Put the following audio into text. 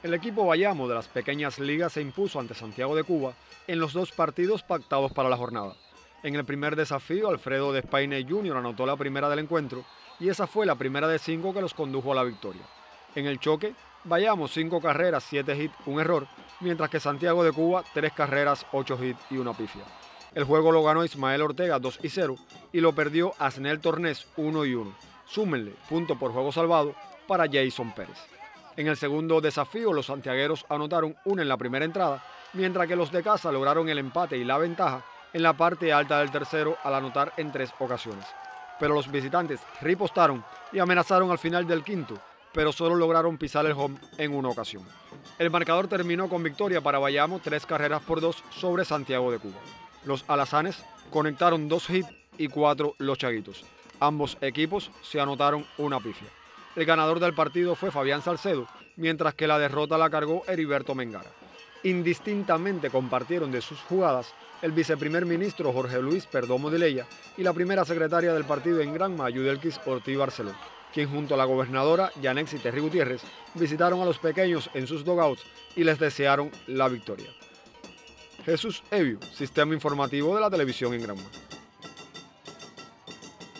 El equipo Bayamo de las pequeñas ligas se impuso ante Santiago de Cuba en los dos partidos pactados para la jornada. En el primer desafío, Alfredo Despaine Jr. anotó la primera del encuentro y esa fue la primera de 5 que los condujo a la victoria. En el choque, Bayamo 5 carreras, 7 hits, un error, mientras que Santiago de Cuba 3 carreras, 8 hits y una pifia. El juego lo ganó Ismael Ortega 2-0 y lo perdió Asnel Tornés 1-1. Súmenle punto por juego salvado para Jason Pérez. En el segundo desafío, los santiagueros anotaron una en la primera entrada, mientras que los de casa lograron el empate y la ventaja en la parte alta del tercero al anotar en 3 ocasiones. Pero los visitantes ripostaron y amenazaron al final del quinto, pero solo lograron pisar el home en una ocasión. El marcador terminó con victoria para Bayamo 3 carreras por 2 sobre Santiago de Cuba. Los alazanes conectaron 2 hits y 4 los chaguitos. Ambos equipos se anotaron una pifia. El ganador del partido fue Fabián Salcedo, mientras que la derrota la cargó Heriberto Mengara. Indistintamente compartieron de sus jugadas el viceprimer ministro Jorge Luis Perdomo de Leya y la primera secretaria del partido en Granma, Yudelkis Ortiz Barceló, quien junto a la gobernadora Yanexi Terry Gutiérrez visitaron a los pequeños en sus dugouts y les desearon la victoria. Jesús Evio, Sistema Informativo de la Televisión en Granma.